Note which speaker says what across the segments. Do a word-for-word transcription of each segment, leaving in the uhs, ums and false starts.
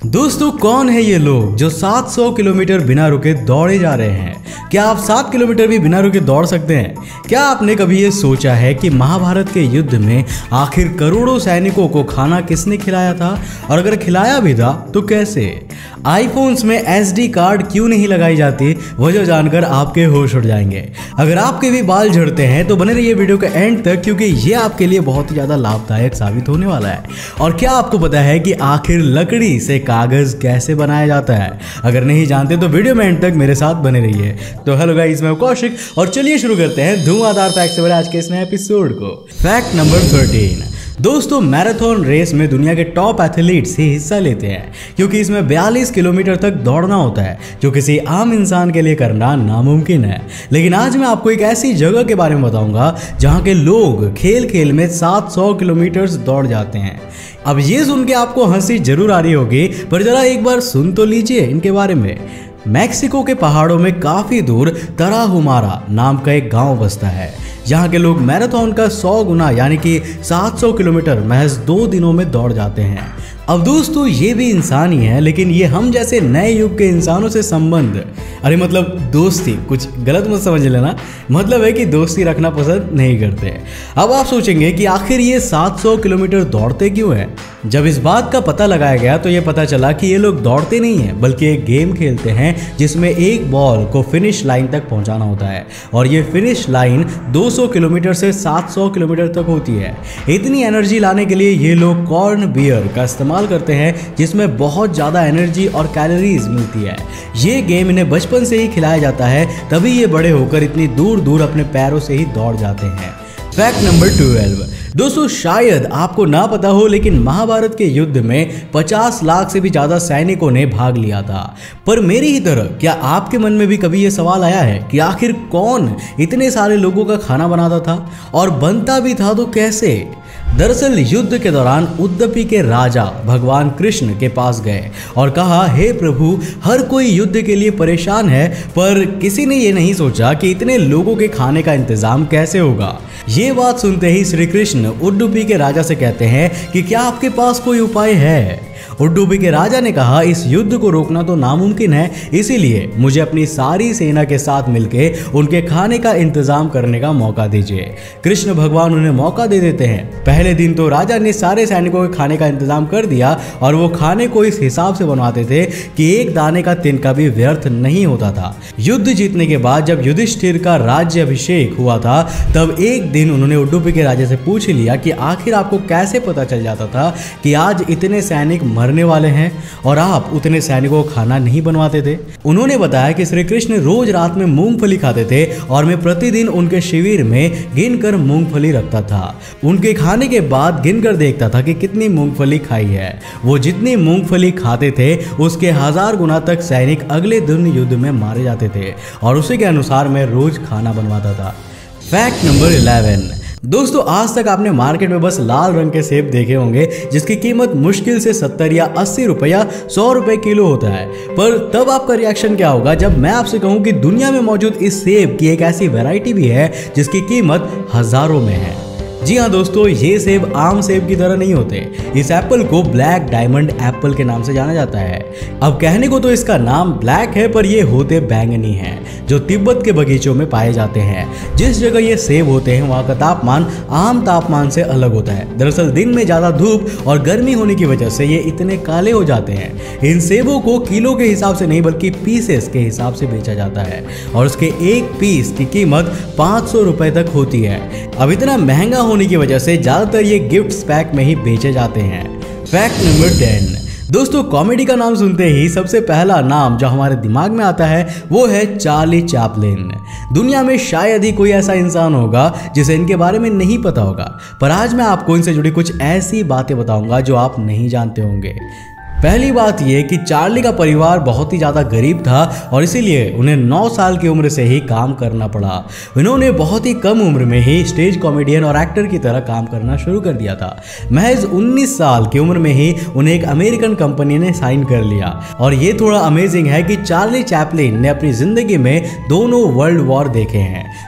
Speaker 1: दोस्तों, कौन है ये लोग जो सात सौ किलोमीटर बिना रुके दौड़े जा रहे हैं? क्या आप सात किलोमीटर भी बिना रुके दौड़ सकते हैं? क्या आपने कभी ये सोचा है कि महाभारत के युद्ध में आखिर करोड़ों सैनिकों को खाना किसने खिलाया था, और अगर खिलाया भी था तो कैसे? आईफोन्स में एस डी कार्ड क्यों नहीं लगाई जाती, वजह जानकर आपके होश उड़ जाएंगे। अगर आपके भी बाल झड़ते हैं तो बने रहिए वीडियो के एंड तक, क्योंकि ये आपके लिए बहुत ही ज्यादा लाभदायक साबित होने वाला है। और क्या आपको पता है कि आखिर लकड़ी से कागज कैसे बनाया जाता है? अगर नहीं जानते तो वीडियो में एंड तक मेरे साथ बने रहिए। तो हेलो गाइस, मैं कौशिक और चलिए शुरू करते हैं धुआंधार फैक्ट से भरे आज के इस नए एपिसोड को। Fact number thirteen. दोस्तों, मैराथन रेस में दुनिया के टॉप एथलीट्स ही हिस्सा लेते हैं, क्योंकि इसमें बयालीस किलोमीटर तक दौड़ना होता है, जो किसी आम इंसान के लिए करना नामुमकिन है। लेकिन आज मैं आपको एक ऐसी जगह के बारे में बताऊंगा जहां के लोग खेल खेल में सात सौ किलोमीटर दौड़ जाते हैं। अब ये सुन के आपको हंसी जरूर आ रही होगी, पर जरा एक बार सुन तो लीजिए इनके बारे में। मैक्सिको के पहाड़ों में काफी दूर तराहुमारा नाम का एक गांव बसता है। यहाँ के लोग मैराथन का सौ गुना यानी कि सात सौ किलोमीटर महज दो दिनों में दौड़ जाते हैं। अब दोस्तों, ये भी इंसान ही है, लेकिन ये हम जैसे नए युग के इंसानों से संबंध, अरे मतलब दोस्ती, कुछ गलत मत समझ लेना, मतलब है कि दोस्ती रखना पसंद नहीं करते। अब आप सोचेंगे कि आखिर ये सात सौ किलोमीटर दौड़ते क्यों हैं? जब इस बात का पता लगाया गया तो ये पता चला कि ये लोग दौड़ते नहीं हैं, बल्कि एक गेम खेलते हैं जिसमें एक बॉल को फिनिश लाइन तक पहुंचाना होता है, और ये फिनिश लाइन दो सौ किलोमीटर से सात सौ किलोमीटर तक होती है। इतनी एनर्जी लाने के लिए ये लोग कॉर्न बियर का इस्तेमाल करते हैं, जिसमें बहुत ज़्यादा एनर्जी और कैलोरीज मिलती है। ये गेम इन्हें बचपन से ही खिलाया जाता है, तभी ये बड़े होकर इतनी दूर दूर अपने पैरों से ही दौड़ जाते हैं। Fact number twelve. दोस्तों, शायद आपको ना पता हो, लेकिन महाभारत के युद्ध में पचास लाख से भी ज्यादा सैनिकों ने भाग लिया था। पर मेरी ही तरह क्या आपके मन में भी कभी यह सवाल आया है कि आखिर कौन इतने सारे लोगों का खाना बनाता था, और बनता भी था तो कैसे? दरअसल युद्ध के दौरान उद्दपी के राजा भगवान कृष्ण के पास गए और कहा, हे प्रभु, हर कोई युद्ध के लिए परेशान है, पर किसी ने ये नहीं सोचा कि इतने लोगों के खाने का इंतजाम कैसे होगा। ये बात सुनते ही श्री कृष्ण उडुपी के राजा से कहते हैं कि क्या आपके पास कोई उपाय है? उडुपी के राजा ने कहा, इस युद्ध को रोकना तो नामुमकिन है, इसीलिए मुझे अपनी सारी सेना के साथ मिलके उनके खाने का इंतजाम करने का मौका दीजिए। कृष्ण भगवान उन्हें मौका दे देते हैं। पहले दिन तो राजा ने सारे सैनिकों के खाने का इंतजाम कर दिया, और वो खाने को इस हिसाब से बनवाते थे कि एक दाने का तिनका भी व्यर्थ नहीं होता था। युद्ध जीतने के बाद जब युधिष्ठिर का राज्य अभिषेक हुआ था, तब एक दिन उन्होंने उडुपी के राजा से पूछ लिया कि आखिर आपको कैसे पता चल जाता था कि आज इतने सैनिक मरने वाले हैं और आप उतने सैनिकों को खाना नहीं बनवाते थे? उन्होंने बताया कि श्री कृष्ण रोज रात में मूंगफली खाते थे, और मैं प्रतिदिन उनके शिविर में गिनकर मूंगफली रखता था। उनके खाने के बाद गिनकर देखता था कि कितनी मूंगफली खाई है। वो जितनी मूंगफली खाते थे उसके हजार गुना तक सैनिक अगले दिन युद्ध में मारे जाते थे, और उसी के अनुसार मैं रोज खाना बनवाता था। Fact number eleven. दोस्तों, आज तक आपने मार्केट में बस लाल रंग के सेब देखे होंगे, जिसकी कीमत मुश्किल से सत्तर या अस्सी रुपया सौ रुपए किलो होता है। पर तब आपका रिएक्शन क्या होगा जब मैं आपसे कहूं कि दुनिया में मौजूद इस सेब की एक ऐसी वैरायटी भी है जिसकी कीमत हजारों में है। जी हाँ दोस्तों, ये सेब आम सेब की तरह नहीं होते। इस एप्पल को ब्लैक डायमंड एप्पल के नाम से जाना जाता है। अब कहने को तो इसका नाम ब्लैक है, पर ये होते बैंगनी हैं, जो तिब्बत के बगीचों में पाए जाते हैं। जिस जगह ये सेब होते हैं वहाँ का तापमान आम तापमान से अलग होता है। दरअसल दिन में ज़्यादा धूप और गर्मी होने की वजह से ये इतने काले हो जाते हैं। इन सेबों को किलो के हिसाब से नहीं बल्कि पीसेस के हिसाब से बेचा जाता है, और उसके एक पीस की कीमत पाँच सौ रुपये तक होती है। अब इतना महंगा होने की वजह से ज्यादातर ये गिफ्ट पैक में ही बेचे जाते हैं। Fact number ten. दोस्तों, कॉमेडी का नाम सुनते ही सबसे पहला नाम जो हमारे दिमाग में आता है वो है चार्ली चैपलिन। दुनिया में शायद ही कोई ऐसा इंसान होगा जिसे इनके बारे में नहीं पता होगा, पर आज मैं आपको इनसे जुड़ी कुछ ऐसी बातें बताऊंगा जो आप नहीं जानते होंगे। पहली बात यह कि चार्ली का परिवार बहुत ही ज़्यादा गरीब था, और इसीलिए उन्हें नौ साल की उम्र से ही काम करना पड़ा। उन्होंने बहुत ही कम उम्र में ही स्टेज कॉमेडियन और एक्टर की तरह काम करना शुरू कर दिया था। महज उन्नीस साल की उम्र में ही उन्हें एक अमेरिकन कंपनी ने साइन कर लिया। और ये थोड़ा अमेजिंग है कि चार्ली चैपलिन ने अपनी ज़िंदगी में दोनों वर्ल्ड वॉर देखे हैं।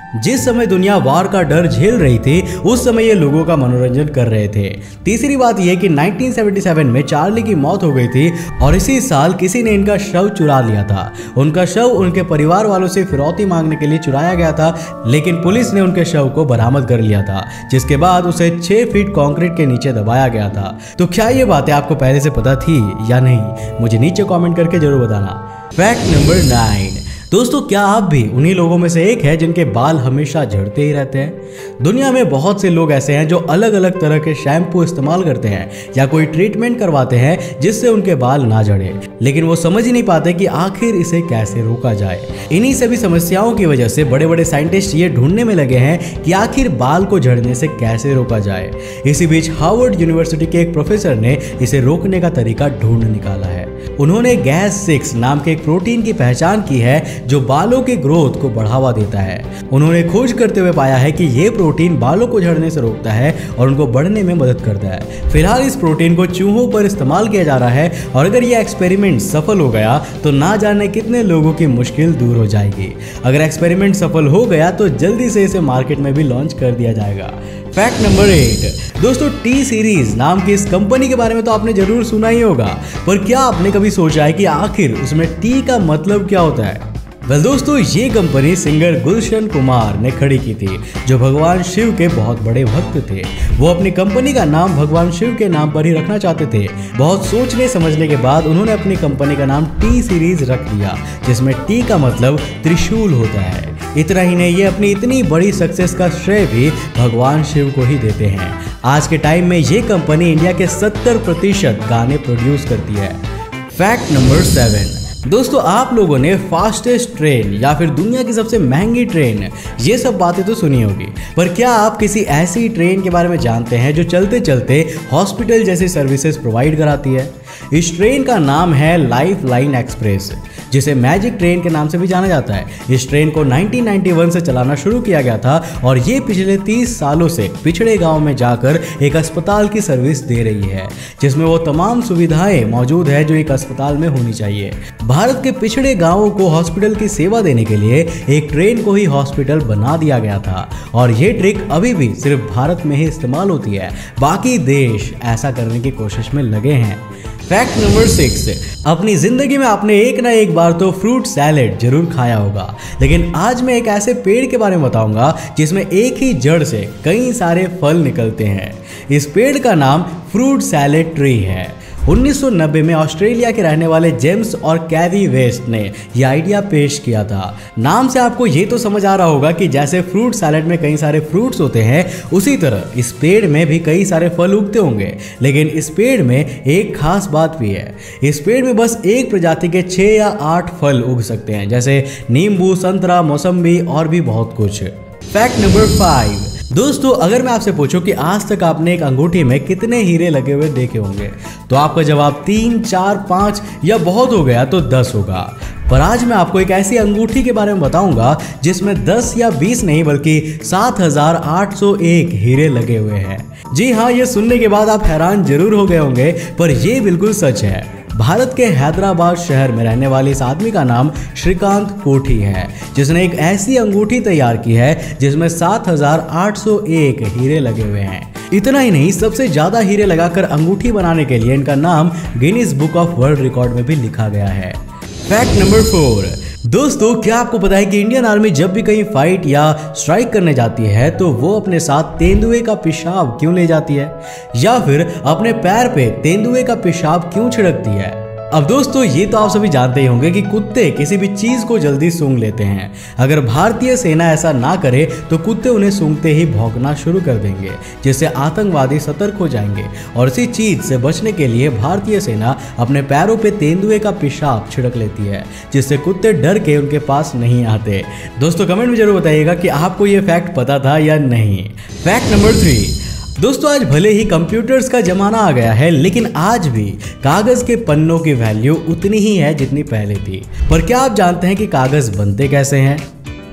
Speaker 1: जिस समय दुनिया वार का डर झेल रही थी उस समय ये लोगों का मनोरंजन कर रहे थे। तीसरी बात यह कि नाइनटीन सेवेंटी सेवन में चार्ली की मौत हो गई थी और इसी साल किसी ने इनका शव चुरा लिया था। उनका शव उनके परिवार वालों से फिरौती मांगने के लिए चुराया गया था, लेकिन पुलिस ने उनके शव को बरामद कर लिया था, जिसके बाद उसे छह फीट कंक्रीट के नीचे दबाया गया था। तो क्या ये बातें आपको पहले से पता थी या नहीं, मुझे नीचे कमेंट करके जरूर बताना। Fact number nine. दोस्तों, क्या आप भी उन्हीं लोगों में से एक है जिनके बाल हमेशा झड़ते ही रहते हैं? दुनिया में बहुत से लोग ऐसे हैं जो अलग अलग तरह के शैम्पू इस्तेमाल करते हैं या कोई ट्रीटमेंट करवाते हैं जिससे उनके बाल ना झड़े, लेकिन वो समझ ही नहीं पाते कि आखिर इसे कैसे रोका जाए। इन्हीं सभी समस्याओं की वजह से बड़े बड़े साइंटिस्ट ये ढूंढने में लगे हैं कि आखिर बाल को झड़ने से कैसे रोका जाए। इसी बीच हार्वर्ड यूनिवर्सिटी के एक प्रोफेसर ने इसे रोकने का तरीका ढूंढ निकाला है। उन्होंने गैस सिक्स नाम के एक प्रोटीन की पहचान की है जो बालों के ग्रोथ को बढ़ावा देता है। उन्होंने खोज करते हुए पाया है कि यह प्रोटीन बालों को झड़ने से रोकता है और उनको बढ़ने में मदद करता है। फिलहाल इस प्रोटीन को चूहों पर इस्तेमाल किया जा रहा है और अगर यह एक्सपेरिमेंट सफल हो गया तो ना जाने कितने लोगों की मुश्किल दूर हो जाएगी। अगर एक्सपेरिमेंट सफल हो गया तो जल्दी से इसे मार्केट में भी लॉन्च कर दिया जाएगा। Fact number eight. दोस्तों, टी सीरीज नाम की इस कंपनी के बारे में तो आपने जरूर सुना ही होगा, पर क्या आपने कभी सोचा है कि आखिर उसमें टी का मतलब क्या होता है? वेल दोस्तों, ये कंपनी सिंगर गुलशन कुमार ने खड़ी की थी, जो भगवान शिव के बहुत बड़े भक्त थे। वो अपनी कंपनी का नाम भगवान शिव के नाम पर ही रखना चाहते थे। बहुत सोचने समझने के बाद उन्होंने अपनी कंपनी का नाम टी सीरीज रख दिया, जिसमें टी का मतलब त्रिशूल होता है। इतना ही नहीं, ये अपनी इतनी बड़ी सक्सेस का श्रेय भी भगवान शिव को ही देते हैं। आज के टाइम में ये कंपनी इंडिया के सत्तर प्रतिशत गाने प्रोड्यूस करती है। Fact number seven. दोस्तों, आप लोगों ने फास्टेस्ट ट्रेन या फिर दुनिया की सबसे महंगी ट्रेन, ये सब बातें तो सुनी होगी, पर क्या आप किसी ऐसी ट्रेन के बारे में जानते हैं जो चलते चलते हॉस्पिटल जैसी सर्विसेज प्रोवाइड कराती है? इस ट्रेन का नाम है लाइफ लाइन एक्सप्रेस, जिसे मैजिक ट्रेन के नाम से भी जाना जाता है। इस ट्रेन को नाइनटीन नाइंटी वन से चलाना शुरू किया गया था और ये पिछले तीस सालों से पिछड़े गांव में जाकर एक अस्पताल की सर्विस दे रही है, जिसमें वो तमाम सुविधाएं मौजूद है जो एक अस्पताल में होनी चाहिए। भारत के पिछड़े गांवों को हॉस्पिटल की सेवा देने के लिए एक ट्रेन को ही हॉस्पिटल बना दिया गया था और ये ट्रिक अभी भी सिर्फ भारत में ही इस्तेमाल होती है। बाकी देश ऐसा करने की कोशिश में लगे हैं। Fact number six. अपनी जिंदगी में आपने एक ना एक बार तो फ्रूट सैलेड जरूर खाया होगा, लेकिन आज मैं एक ऐसे पेड़ के बारे में बताऊंगा जिसमें एक ही जड़ से कई सारे फल निकलते हैं। इस पेड़ का नाम फ्रूट सैलेड ट्री है। उन्नीस सौ नब्बे में ऑस्ट्रेलिया के रहने वाले जेम्स और कैरी वेस्ट ने यह आइडिया पेश किया था। नाम से आपको ये तो समझ आ रहा होगा कि जैसे फ्रूट सैलेड में कई सारे फ्रूट्स होते हैं, उसी तरह इस पेड़ में भी कई सारे फल उगते होंगे, लेकिन इस पेड़ में एक खास बात भी है। इस पेड़ में बस एक प्रजाति के छः या आठ फल उग सकते हैं, जैसे नींबू, संतरा, मौसम्बी और भी बहुत कुछ। Fact number five. दोस्तों, अगर मैं आपसे पूछूं कि आज तक आपने एक अंगूठी में कितने हीरे लगे हुए देखे होंगे, तो आपका जवाब तीन, चार, पाँच या बहुत हो गया तो दस होगा। पर आज मैं आपको एक ऐसी अंगूठी के बारे में बताऊंगा जिसमें दस या बीस नहीं बल्कि सात हजार आठ सौ एक हीरे लगे हुए हैं। जी हाँ, ये सुनने के बाद आप हैरान जरूर हो गए होंगे, पर ये बिल्कुल सच है। भारत के हैदराबाद शहर में रहने वाले इस आदमी का नाम श्रीकांत कोठी है, जिसने एक ऐसी अंगूठी तैयार की है जिसमें सात हजार आठ सौ एक हीरे लगे हुए हैं। इतना ही नहीं, सबसे ज्यादा हीरे लगाकर अंगूठी बनाने के लिए इनका नाम Guinness book of world record में भी लिखा गया है। Fact number four. दोस्तों, क्या आपको पता है कि इंडियन आर्मी जब भी कहीं फाइट या स्ट्राइक करने जाती है तो वो अपने साथ तेंदुए का पेशाब क्यों ले जाती है, या फिर अपने पैर पे तेंदुए का पेशाब क्यों छिड़कती है? अब दोस्तों, ये तो आप सभी जानते ही होंगे कि कुत्ते किसी भी चीज को जल्दी सूंघ लेते हैं। अगर भारतीय सेना ऐसा ना करे तो कुत्ते उन्हें सूंघते ही भौंकना शुरू कर देंगे, जिससे आतंकवादी सतर्क हो जाएंगे और इसी चीज से बचने के लिए भारतीय सेना अपने पैरों पे तेंदुए का पेशाब छिड़क लेती है, जिससे कुत्ते डर के उनके पास नहीं आते। दोस्तों, कमेंट में जरूर बताइएगा कि आपको ये फैक्ट पता था या नहीं। Fact number three. दोस्तों, आज भले ही कंप्यूटर्स का जमाना आ गया है, लेकिन आज भी कागज के पन्नों की वैल्यू उतनी ही है जितनी पहले थी। पर क्या आप जानते हैं कि कागज बनते कैसे हैं?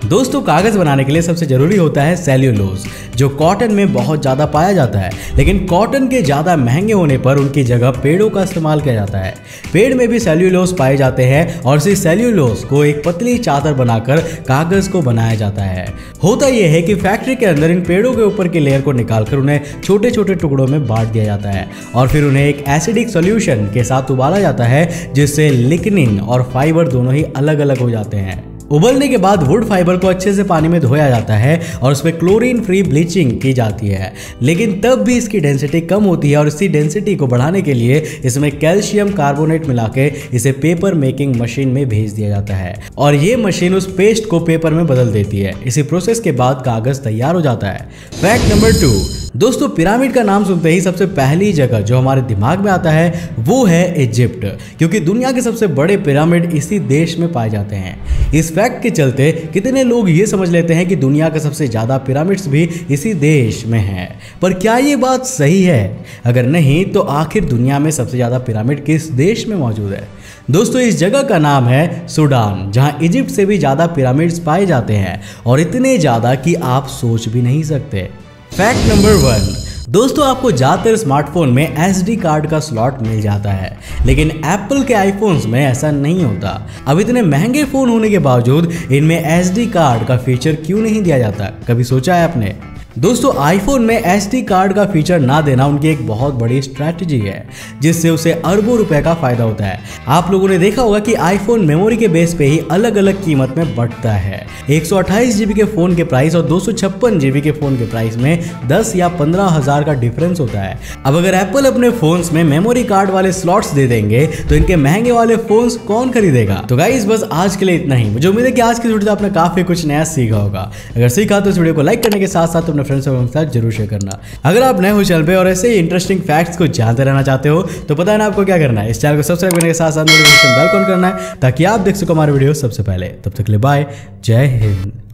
Speaker 1: दोस्तों कागज बनाने के लिए सबसे जरूरी होता है सेल्यूलोज, जो कॉटन में बहुत ज्यादा पाया जाता है। लेकिन कॉटन के ज्यादा महंगे होने पर उनकी जगह पेड़ों का इस्तेमाल किया जाता है। पेड़ में भी सेल्यूलोज पाए जाते हैं और इसी सेल्यूलोज को एक पतली चादर बनाकर कागज को बनाया जाता है। होता यह है कि फैक्ट्री के अंदर इन पेड़ों के ऊपर की लेयर को निकालकर उन्हें छोटे छोटे टुकड़ों में बांट दिया जाता है और फिर उन्हें एक एसिडिक सॉल्यूशन के साथ उबाला जाता है, जिससे लिग्निन और फाइबर दोनों ही अलग अलग हो जाते हैं। उबलने के बाद वुड फाइबर को अच्छे से पानी में धोया जाता है और उसमें क्लोरीन फ्री ब्लीचिंग की जाती है। लेकिन तब भी इसकी डेंसिटी कम होती है और इसी डेंसिटी को बढ़ाने के लिए इसमें कैल्शियम कार्बोनेट मिला के इसे पेपर मेकिंग मशीन में भेज दिया जाता है और ये मशीन उस पेस्ट को पेपर में बदल देती है। इसी प्रोसेस के बाद कागज तैयार हो जाता है। फैक्ट नंबर टू, दोस्तों पिरामिड का नाम सुनते ही सबसे पहली जगह जो हमारे दिमाग में आता है वो है इजिप्ट, क्योंकि दुनिया के सबसे बड़े पिरामिड इसी देश में पाए जाते हैं। इस फैक्ट के चलते कितने लोग ये समझ लेते हैं कि दुनिया के सबसे ज्यादा पिरामिड्स भी इसी देश में हैं। पर क्या ये बात सही है? अगर नहीं तो आखिर दुनिया में सबसे ज्यादा पिरामिड किस देश में मौजूद है? दोस्तों इस जगह का नाम है सूडान, जहां इजिप्ट से भी ज्यादा पिरामिड्स पाए जाते हैं और इतने ज्यादा कि आप सोच भी नहीं सकते। फैक्ट नंबर वन, दोस्तों आपको ज्यादातर स्मार्टफोन में एस डी कार्ड का स्लॉट मिल जाता है, लेकिन एप्पल के आईफोन्स में ऐसा नहीं होता। अब इतने महंगे फोन होने के बावजूद इनमें एस डी कार्ड का फीचर क्यों नहीं दिया जाता? कभी सोचा है आपने? दोस्तों आईफोन में एस डी कार्ड का फीचर ना देना उनकी एक बहुत बड़ी स्ट्रैटेजी है, जिससे उसे अरबों रुपए का फायदा होता है। आप लोगों ने देखा होगा कि आईफोन मेमोरी के बेस पे ही अलग अलग कीमत में बढ़ता है। एक सौ अट्ठाईस जीबी के फोन के प्राइस और दो सौ छप्पन जीबी के फोन के प्राइस में दस या पंद्रह हजार का डिफरेंस होता है। अब अगर एप्पल अपने फोन्स में मेमोरी कार्ड वाले स्लॉट्स दे देंगे तो इनके महंगे वाले फोन्स कौन खरीदेगा? तो गाइस बस आज के लिए इतना ही। मुझे उम्मीद है कि आज की वीडियो से आपने काफी कुछ नया सीखा होगा। अगर सीखा तो इस वीडियो को लाइक करने के साथ साथ अपने फ्रेंड्स और साथ जरूर शेयर करना। अगर आप नए हो चैनल पे और ऐसे ही इंटरेस्टिंग फैक्ट्स को जानते रहना चाहते हो तो पता है ना आपको क्या करना है। इस चैनल को सब्सक्राइब करने के साथ साथ नोटिफिकेशन बेल ऑन करना है ताकि आप देख सको हमारे वीडियो सबसे पहले। तब तक के लिए बाय, जय हिंद।